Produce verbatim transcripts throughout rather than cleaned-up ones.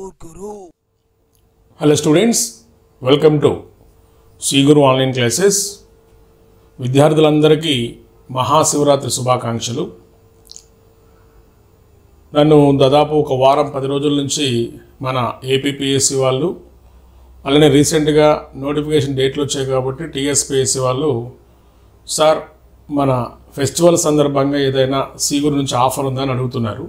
Guru. Hello students, welcome to C Guru online classes. విద్యార్థులందరికీ మహాశివరాత్రి శుభాకాంక్షలు. నన్ను దాదాపు ఒక వారం పది రోజుల నుంచి మన ఏపీపీఎస్సీ వాళ్ళు అలానే రీసెంట్గా నోటిఫికేషన్ డేట్లు వచ్చాయి కాబట్టి టీఎస్పీఎస్సీ వాళ్ళు సార్ మన ఫెస్టివల్ సందర్భంగా ఏదైనా సి గురు నుంచి ఆఫర్ ఉందని అడుగుతున్నారు.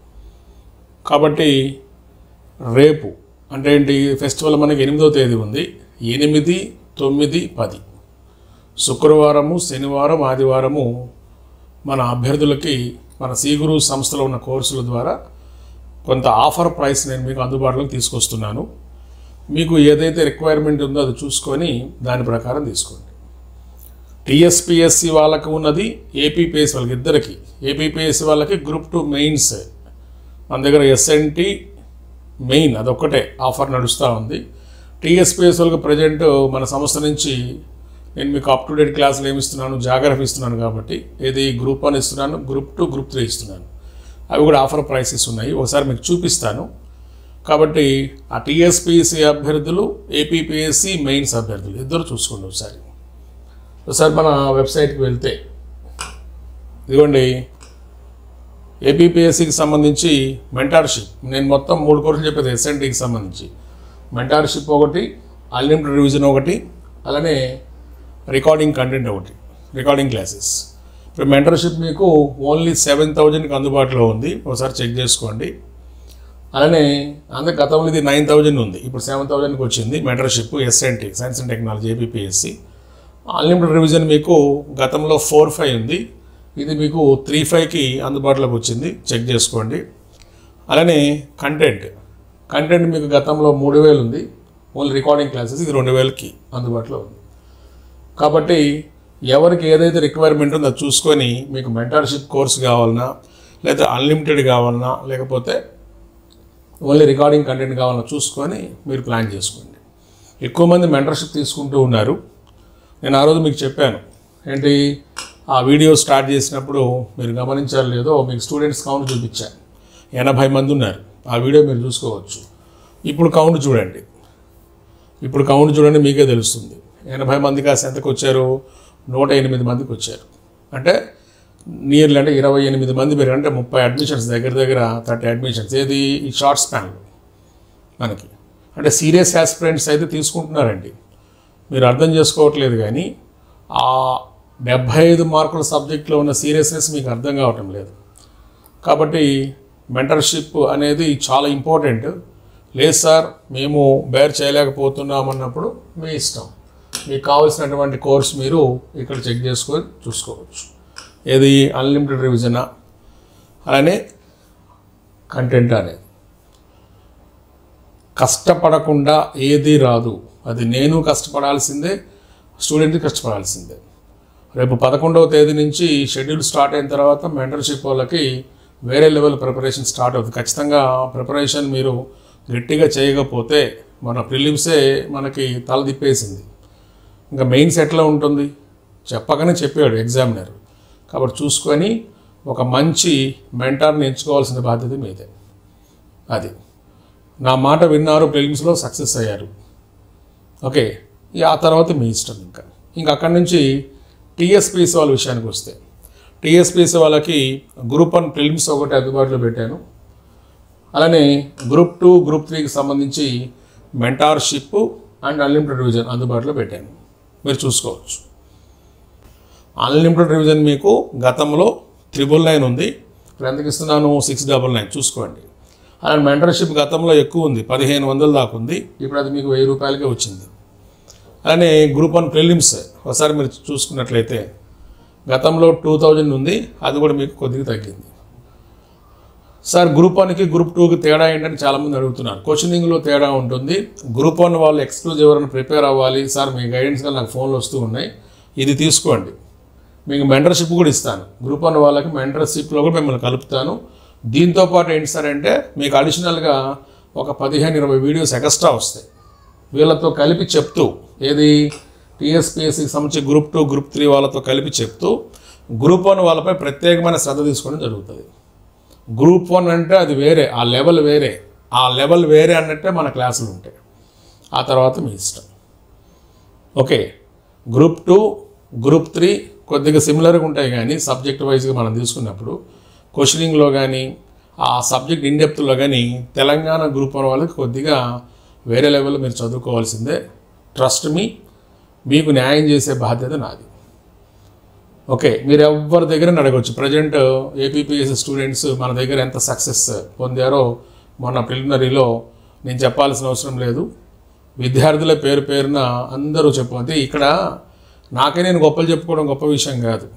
కాబట్టి రేపు అంటే ఏంటి ఫెస్టివల్ మనకి ఎనిమిదవ తేదీ ఉంది. ఎనిమిది తొమ్మిది పది శుక్రవారము శనివారం ఆదివారము మన అభ్యర్థులకి మన సి గురు సంస్థలో ఉన్న కోర్సుల ద్వారా కొంత ఆఫర్ ప్రైస్ నేను మీకు అందుబాటులోకి తీసుకొస్తున్నాను. మీకు ఏదైతే రిక్వైర్మెంట్ ఉందో అది చూసుకొని దాని ప్రకారం తీసుకోండి. టీఎస్పీఎస్సీ వాళ్ళకి ఉన్నది, ఏపీపీఎస్సీ వాళ్ళకి ఇద్దరికి. ఏపీపీఎస్సీ వాళ్ళకి గ్రూప్ టూ మెయిన్స్ మన దగ్గర ఎస్ఎన్టీ మెయిన్ అదొక్కటే ఆఫర్ నడుస్తూ ఉంది. టీఎస్పీఎస్సీ వాళ్ళకి ప్రజెంట్ మన సంస్థ నుంచి నేను మీకు అప్ టు డేట్ క్లాసులు ఏమి ఇస్తున్నాను, జాగ్రఫీ ఇస్తున్నాను కాబట్టి ఏది గ్రూప్ వన్ ఇస్తున్నాను, గ్రూప్ టూ గ్రూప్ త్రీ ఇస్తున్నాను. అవి కూడా ఆఫర్ ప్రైసెస్ ఉన్నాయి, ఒకసారి మీకు చూపిస్తాను. కాబట్టి ఆ టీఎస్పీఎస్సీ అభ్యర్థులు, ఏపీపీఎస్సీ మెయిన్స్ అభ్యర్థులు ఇద్దరు చూసుకోండి. ఒకసారి ఒకసారి మన వెబ్సైట్కి వెళ్తే ఇదిగోండి ఏపీపీఎస్సీకి సంబంధించి మెంటార్షిప్ నేను మొత్తం మూడు కోర్సులు చెప్పేది. ఎస్ఎన్టీకి సంబంధించి మెంటార్షిప్ ఒకటి, అన్లిమిటెడ్ రివిజన్ ఒకటి, అలానే రికార్డింగ్ కంటెంట్ ఒకటి, రికార్డింగ్ క్లాసెస్. ఇప్పుడు మెంటర్షిప్ మీకు ఓన్లీ సెవెన్ థౌజండ్కి అందుబాటులో ఉంది, ఒకసారి చెక్ చేసుకోండి. అలానే అందరి గతంలో ఇది నైన్ థౌజండ్ ఉంది, ఇప్పుడు సెవెన్ థౌజండ్కి వచ్చింది mentorship SNT science and technology APPSC. Unlimited revision మీకు గతంలో ఫోర్ ఫైవ్ ఉంది, ఇది మీకు త్రీ ఫైవ్కి అందుబాటులోకి వచ్చింది, చెక్ చేసుకోండి. అలానే కంటెంట్ కంటెంట్ మీకు గతంలో మూడు వేలు ఉంది, ఓన్లీ రికార్డింగ్ క్లాసెస్ ఇది రెండు వేలకి అందుబాటులో ఉంది. కాబట్టి ఎవరికి ఏదైతే రిక్వైర్మెంట్ ఉందో అది చూసుకొని మీకు మెంటర్షిప్ కోర్స్ కావాలన్నా, లేదా అన్లిమిటెడ్ కావాలన్నా, లేకపోతే ఓన్లీ రికార్డింగ్ కంటెంట్ కావాలన్నా చూసుకొని మీరు ప్లాన్ చేసుకోండి. ఎక్కువ మంది మెంటర్షిప్ తీసుకుంటూ ఉన్నారు. నేను ఆ రోజు మీకు చెప్పాను ఏంటి, ఆ వీడియో స్టార్ట్ చేసినప్పుడు మీరు గమనించారు లేదో మీకు స్టూడెంట్స్ కౌంట్ చూపించాను, ఎనభై మంది ఉన్నారు. ఆ వీడియో మీరు చూసుకోవచ్చు. ఇప్పుడు కౌంట్ చూడండి, ఇప్పుడు కౌంట్ చూడండి మీకే తెలుస్తుంది. ఎనభై మంది కాస్త ఎంతకు వచ్చారు, నూట ఎనిమిది మందికి వచ్చారు. అంటే నియర్లీ అంటే ఇరవై ఎనిమిది మంది మీరు అంటే ముప్పై అడ్మిషన్స్, దగ్గర దగ్గర థర్టీ అడ్మిషన్స్. ఏది ఈ షార్ట్ స్పాన్లో మనకి అంటే సీరియస్ యాస్పిరెంట్స్ అయితే తీసుకుంటున్నారండి. మీరు అర్థం చేసుకోవట్లేదు, కానీ ఆ డెబ్భై ఐదు మార్కుల సబ్జెక్ట్లో ఉన్న సీరియస్నెస్ మీకు అర్థం కావటం లేదు. కాబట్టి మెంటర్షిప్ అనేది చాలా ఇంపార్టెంట్. లేదు సార్ మేము బేర్ చేయలేకపోతున్నాం అన్నప్పుడు మీ ఇష్టం, మీకు కావాల్సినటువంటి కోర్స్ మీరు ఇక్కడ చెక్ చేసుకొని చూసుకోవచ్చు. ఏది అన్లిమిటెడ్ రివిజనా, అలానే కంటెంట్ అనేది. కష్టపడకుండా ఏది రాదు, అది నేను కష్టపడాల్సిందే, స్టూడెంట్ కష్టపడాల్సిందే. రేపు పదకొండవ తేదీ నుంచి షెడ్యూల్ స్టార్ట్ అయిన తర్వాత మెంటర్షిప్ వాళ్ళకి వేరే లెవెల్ ప్రిపరేషన్ స్టార్ట్ అవుతుంది. ఖచ్చితంగా ప్రిపరేషన్ మీరు గట్టిగా చేయకపోతే మన ప్రిలిమ్సే మనకి తల తిప్పేసింది, ఇంకా మెయిన్స్ ఎట్లా ఉంటుంది చెప్పగానే చెప్పాడు ఎగ్జామినర్. కాబట్టి చూసుకొని ఒక మంచి మెంటార్ని ఎంచుకోవాల్సిన బాధ్యత మీదే. అది నా మాట విన్నారు, ప్రిలిమ్స్లో సక్సెస్ అయ్యారు, ఓకే. ఆ తర్వాత మీ ఇష్టం. ఇంకా ఇంకా అక్కడి నుంచి టీఎస్పీఎస్సీ వాళ్ళ విషయానికి వస్తే టీఎస్పీఎస్సీ వాళ్ళకి గ్రూప్ వన్ ప్రిలిమ్స్ ఒకటి అందుబాటులో పెట్టాను. అలానే గ్రూప్ టూ గ్రూప్ త్రీకి సంబంధించి మెంటార్షిప్ అండ్ అన్లిమిటెడ్ రివిజన్ అందుబాటులో పెట్టాను, మీరు చూసుకోవచ్చు. అన్లిమిటెడ్ రివిజన్ మీకు గతంలో త్రిబుల్ నైన్ ఉంది, ఇప్పుడు ఎంతకి ఇస్తున్నాను, సిక్స్ డబల్ నైన్ చూసుకోండి. అలానే మెంటర్షిప్ గతంలో ఎక్కువ ఉంది, పదిహేను వందల దాకా ఉంది, ఇప్పుడు అది మీకు వెయ్యి రూపాయలకే వచ్చింది. అలానే గ్రూప్ వన్ ప్రిలిమ్స్ ఒకసారి మీరు చూసుకున్నట్లయితే గతంలో టూ థౌజండ్ ఉంది, అది కూడా మీకు కొద్దిగా తగ్గింది. సార్ గ్రూప్ వన్కి గ్రూప్ టూకి తేడా ఏంటని చాలామంది అడుగుతున్నారు. క్వశ్చనింగ్లో తేడా ఉంటుంది. గ్రూప్ వన్ వాళ్ళు ఎక్స్క్లూజివ్ ఎవరైనా ప్రిపేర్ అవ్వాలి సార్, మీ గైడెన్స్గా నాకు ఫోన్లు వస్తూ ఉన్నాయి, ఇది తీసుకోండి. మీకు మెంటర్షిప్ కూడా ఇస్తాను. గ్రూప్ వన్ వాళ్ళకి మెంటర్షిప్లో కూడా మిమ్మల్ని కలుపుతాను. దీంతోపాటు ఏంటి సార్ అంటే మీకు అడిషనల్గా ఒక పదిహేను ఇరవై వీడియోస్ ఎక్స్ట్రా వస్తాయి, వీళ్ళతో కలిపి చెప్తూ, ఏది టీఎస్పీఎస్సీకి సంబంధించి గ్రూప్ టూ గ్రూప్ త్రీ వాళ్ళతో కలిపి చెప్తూ గ్రూప్ వన్ వాళ్ళపై ప్రత్యేకమైన శ్రద్ధ తీసుకోవడం జరుగుతుంది. గ్రూప్ వన్ అంటే అది వేరే, ఆ లెవెల్ వేరే, ఆ లెవెల్ వేరే అన్నట్టే మన క్లాసులు ఉంటాయి. ఆ తర్వాత మీ ఇష్టం. Okay, group two group three కొద్దిగా సిమిలర్గా ఉంటాయి, కానీ సబ్జెక్ట్ వైజ్గా మనం తీసుకున్నప్పుడు క్వశ్చనింగ్లో కానీ ఆ సబ్జెక్ట్ ఇన్డెప్త్లో కానీ తెలంగాణ గ్రూప్ వన్ వాళ్ళకి కొద్దిగా వేరే లెవెల్లో మీరు చదువుకోవాల్సిందే. ట్రస్ట్ మీ, మీకు న్యాయం చేసే బాధ్యత నాది. ఓకే, మీరు ఎవరి దగ్గర అడగవచ్చు. ప్రజెంట్ ఏపీపీఎస్సీ స్టూడెంట్స్ మన దగ్గర ఎంత సక్సెస్ పొందారో మొన్న ప్రిలిమినరీలో నేను చెప్పాల్సిన అవసరం లేదు. విద్యార్థుల పేరు పేరున అందరూ చెప్పండి. ఇక్కడ నాకే నేను గొప్పలు చెప్పుకోవడం గొప్ప విషయం కాదు.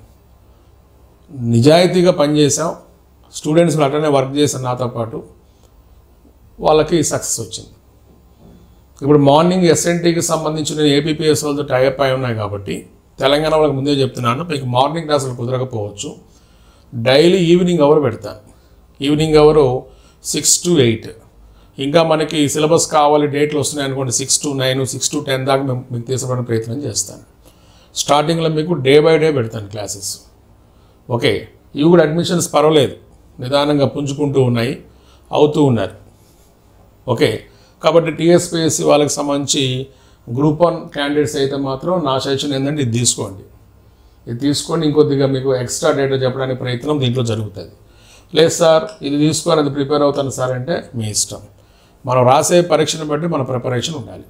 నిజాయితీగా పనిచేసాం, స్టూడెంట్స్ అట్లనే వర్క్ చేశాను నాతో పాటు, వాళ్ళకి సక్సెస్ వచ్చింది. ఇప్పుడు మార్నింగ్ ఎస్ఎన్టీకి సంబంధించి నేను ఏపీపీఎస్ వాళ్ళతో టైఅప్ అయి ఉన్నాయి కాబట్టి తెలంగాణ వాళ్ళకి ముందే చెప్తున్నాను, మీకు మార్నింగ్ క్లాసులు కుదరకపోవచ్చు. డైలీ ఈవినింగ్ అవర్ పెడతాను. Evening hour six to eight. ఇంకా మనకి సిలబస్ కావాలి, డేట్లు వస్తున్నాయి అనుకోండి, six to nine six to ten దాకా మేము మీకు తీసుకోవడానికి ప్రయత్నం చేస్తాను. స్టార్టింగ్లో మీకు డే బై డే పెడతాను క్లాసెస్. ఓకే, ఇవి కూడా అడ్మిషన్స్ పర్వాలేదు, నిదానంగా పుంజుకుంటూ ఉన్నాయి, అవుతూ ఉన్నారు. ఓకే, కాబట్టి టీఎస్పీఎస్సీ వాళ్ళకి సంబంధించి గ్రూప్ వన్ క్యాండిడేట్స్ అయితే మాత్రం నా సజెషన్ ఏంటంటే ఇది తీసుకోండి. ఇది తీసుకొని ఇంకొద్దిగా మీకు ఎక్స్ట్రా డేటా చెప్పడానికి ప్రయత్నం దీంట్లో జరుగుతుంది. లేదు సార్ ఇది తీసుకొని అది ప్రిపేర్ అవుతాను సార్ అంటే మీ ఇష్టం. మనం రాసే పరీక్షను బట్టి మన ప్రిపరేషన్ ఉండాలి.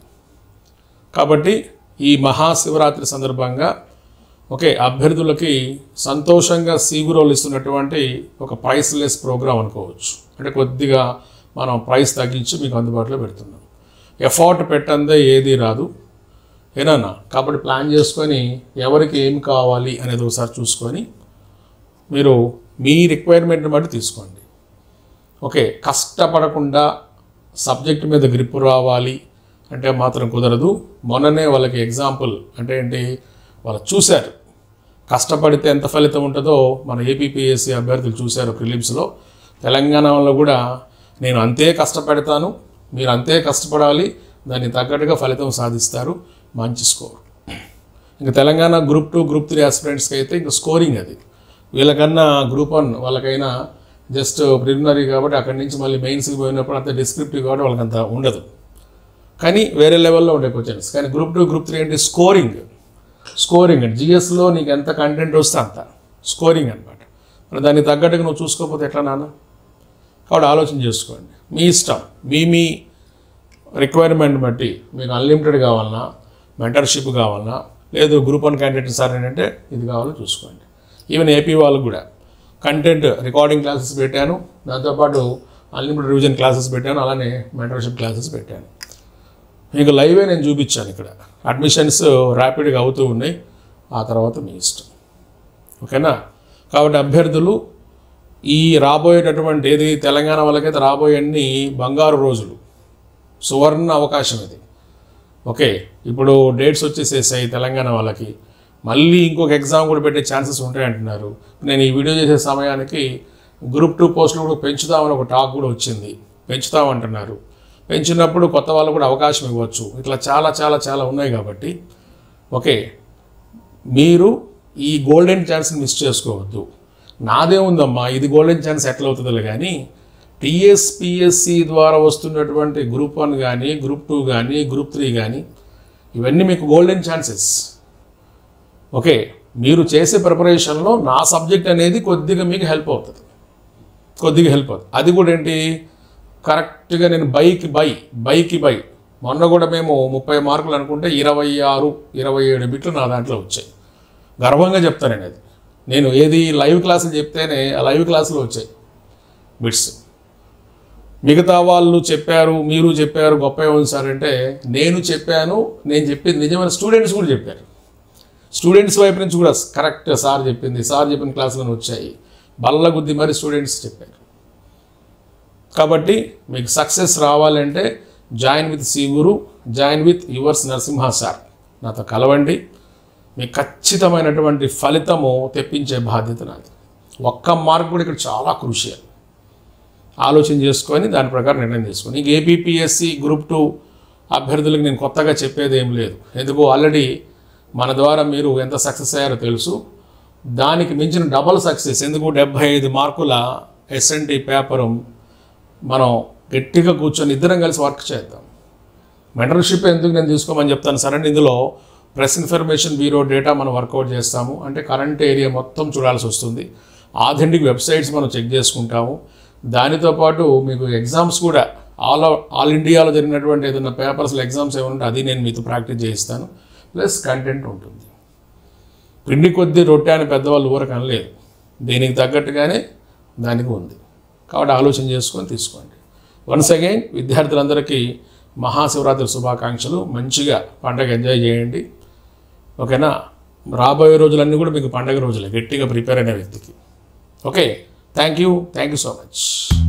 కాబట్టి ఈ మహాశివరాత్రి సందర్భంగా ఓకే అభ్యర్థులకి సంతోషంగా సీగురోలు ఇస్తున్నటువంటి ఒక ప్రైస్లెస్ ప్రోగ్రామ్ అనుకోవచ్చు. అంటే కొద్దిగా మనం ప్రైస్ తగ్గించి మీకు అందుబాటులో పెడుతున్నాం. ఎఫర్ట్ పెట్టందే ఏది రాదు ఏనా. కాబట్టి ప్లాన్ చేసుకొని ఎవరికి ఏం కావాలి అనేది ఒకసారి చూసుకొని మీరు మీ రిక్వైర్మెంట్ని బట్టి తీసుకోండి. ఓకే, కష్టపడకుండా సబ్జెక్ట్ మీద గ్రిప్ రావాలి అంటే మాత్రం కుదరదు. మొన్ననే వాళ్ళకి ఎగ్జాంపుల్ అంటే ఏంటి, వాళ్ళు చూశారు కష్టపడితే ఎంత ఫలితం ఉంటుందో మన ఏపీపీఎస్సీ అభ్యర్థులు చూశారు ప్రిలిమ్స్లో. తెలంగాణలో కూడా నేను అంతే కష్టపడతాను, మీరు అంతే కష్టపడాలి, దానికి తగ్గట్టుగా ఫలితం సాధిస్తారు, మంచి స్కోర్. ఇంకా Telangana group two group three ఆస్పిరెంట్స్కి అయితే ఇంకా స్కోరింగ్ అది. వీళ్ళకన్నా గ్రూప్ వన్ వాళ్ళకైనా జస్ట్ ప్రిలిమినరీ కాబట్టి అక్కడి నుంచి మళ్ళీ మెయిన్స్కి పోయినప్పుడు అంత డిస్క్రిప్టివ్ కాబట్టి వాళ్ళకి అంత ఉండదు, కానీ వేరే లెవెల్లో ఉండే క్వశ్చన్స్. కానీ గ్రూప్ టూ గ్రూప్ త్రీ అంటే స్కోరింగ్ స్కోరింగ్ అంటే జిఎస్లో నీకు ఎంత కంటెంట్ వస్తే అంత స్కోరింగ్ అనమాట. మరి దానికి తగ్గట్టుగా నువ్వు చూసుకోకపోతే ఎట్లా నాన్న? కాబట్టి ఆలోచన చేసుకోండి, మీ ఇష్టం. మీ మీ రిక్వైర్మెంట్ బట్టి మీకు అన్లిమిటెడ్ కావాలన్నా, మెంటర్షిప్ కావాలన్నా, లేదు గ్రూప్ వన్ క్యాండిడేట్ సార్ ఏంటంటే ఇది కావాలో చూసుకోండి. ఈవెన్ ఏపీ వాళ్ళకు కూడా కంటెంట్ రికార్డింగ్ క్లాసెస్ పెట్టాను, దాంతోపాటు అన్లిమిటెడ్ రివిజన్ క్లాసెస్ పెట్టాను, అలానే మెంటర్షిప్ క్లాసెస్ పెట్టాను. మీకు లైవే నేను చూపించాను. ఇక్కడ అడ్మిషన్స్ ర్యాపిడ్గా అవుతూ ఉన్నాయి, ఆ తర్వాత మీ ఇష్టం. ఓకేనా? కాబట్టి అభ్యర్థులు ఈ రాబోయేటటువంటి ఏది తెలంగాణ వాళ్ళకైతే రాబోయేన్ని బంగారు రోజులు, సువర్ణ అవకాశం ఇది. ఓకే, ఇప్పుడు డేట్స్ వచ్చేసేసాయి తెలంగాణ వాళ్ళకి. మళ్ళీ ఇంకొక ఎగ్జామ్ కూడా పెట్టే ఛాన్సెస్ ఉంటాయంటున్నారు. నేను ఈ వీడియో చేసే సమయానికి గ్రూప్ టూ పోస్టులు కూడా పెంచుతామని ఒక టాక్ కూడా వచ్చింది. పెంచుతామంటున్నారు. పెంచినప్పుడు కొత్త వాళ్ళు కూడా అవకాశం ఇవ్వచ్చు. ఇట్లా చాలా చాలా చాలా ఉన్నాయి. కాబట్టి ఓకే, మీరు ఈ గోల్డెన్ ఛాన్స్ని మిస్ చేసుకోవద్దు. నాదే ఉందమ్మా ఇది గోల్డెన్ ఛాన్స్ ఎట్లా అవుతుందో కానీ టీఎస్పీఎస్సీ ద్వారా వస్తున్నటువంటి గ్రూప్ వన్ కానీ గ్రూప్ టూ కానీ గ్రూప్ త్రీ కానీ ఇవన్నీ మీకు గోల్డెన్ ఛాన్సెస్. ఓకే, మీరు చేసే ప్రిపరేషన్లో నా సబ్జెక్ట్ అనేది కొద్దిగా మీకు హెల్ప్ అవుతుంది, కొద్దిగా హెల్ప్ అవుతుంది. అది కూడా ఏంటి, కరెక్ట్గా నేను బైకి బై బైకి బై మొన్న కూడా మేము ముప్పై మార్కులు అనుకుంటే ఇరవై ఆరు ఇరవై ఏడు బిట్లు నా దాంట్లో వచ్చాయి. గర్వంగా చెప్తాను నేను. అది నేను ఏది లైవ్ క్లాసులు చెప్తేనే ఆ లైవ్ క్లాసులు వచ్చాయి బిట్స్. మిగతా వాళ్ళు చెప్పారు, మీరు చెప్పారు, గొప్ప ఉంది సార్ అంటే నేను చెప్పాను, నేను చెప్పింది నిజమైన స్టూడెంట్స్ కూడా చెప్పారు. స్టూడెంట్స్ వైపు నుంచి కూడా కరెక్ట్ సార్ చెప్పింది, సార్ చెప్పిన క్లాసులను వచ్చాయి, బల్ల గుద్ది మరి స్టూడెంట్స్ చెప్పారు. కాబట్టి మీకు సక్సెస్ రావాలంటే join with C Guru, join with yours Narasimha sir, నాతో కలవండి. మీకు ఖచ్చితమైనటువంటి ఫలితము తెప్పించే బాధ్యత నాది. ఒక్క మార్క్ కూడా ఇక్కడ చాలా క్రూషియల్. ఆలోచన చేసుకొని దాని ప్రకారం నిర్ణయం చేసుకొని ఇంక ఏపీపీఎస్సీ గ్రూప్ టూ అభ్యర్థులకు నేను కొత్తగా చెప్పేది ఏం లేదు. ఎందుకు ఆల్రెడీ మన ద్వారా మీరు ఎంత సక్సెస్ అయ్యారో తెలుసు. దానికి మించిన డబల్ సక్సెస్. ఎందుకు డెబ్భై ఐదు మార్కుల ఎస్ఎన్టీ పేపరు మనం గట్టిగా కూర్చొని ఇద్దరం కలిసి వర్క్ చేద్దాం. మెంటర్షిప్ ఎందుకు నేను తీసుకోమని చెప్తాను సార్ అంటే ఇందులో ప్రెస్ ఇన్ఫర్మేషన్ బ్యూరో డేటా మనం వర్కౌట్ చేస్తాము. అంటే కరెంట్ ఏరియా మొత్తం చూడాల్సి వస్తుంది. ఆథెంటిక్ వెబ్సైట్స్ మనం చెక్ చేసుకుంటాము. దానితో పాటు మీకు ఎగ్జామ్స్ కూడా ఆల్ ఆల్ ఇండియాలో జరిగినటువంటి ఏదైనా పేపర్స్లో ఎగ్జామ్స్ ఏమంటే అది నేను మీతో ప్రాక్టీస్ చేయిస్తాను. ప్లస్ కంటెంట్ ఉంటుంది. పిండి కొద్దీ రొట్టె అని పెద్దవాళ్ళు ఊరకు అనలేదు. దీనికి తగ్గట్టుగానే దానికి ఉంది. కాబట్టి ఆలోచన చేసుకొని తీసుకోండి. వన్స్ అగైన్ విద్యార్థులందరికీ మహాశివరాత్రి శుభాకాంక్షలు. మంచిగా పండగ ఎంజాయ్ చేయండి. ఓకేనా? రాబోయే రోజులన్నీ కూడా మీకు పండగ రోజులే, గట్టిగా ప్రిపేర్ అయిన వ్యక్తికి. Okay, thank you thank you so much.